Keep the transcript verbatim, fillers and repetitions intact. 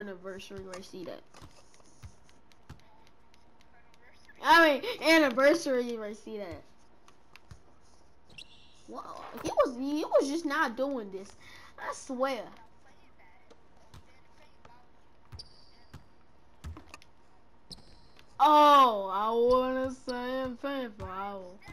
anniversary where I see that. I mean, anniversary where I see that. Wow, he was he was just not doing this. I swear. Oh, I wanna say I'm painful.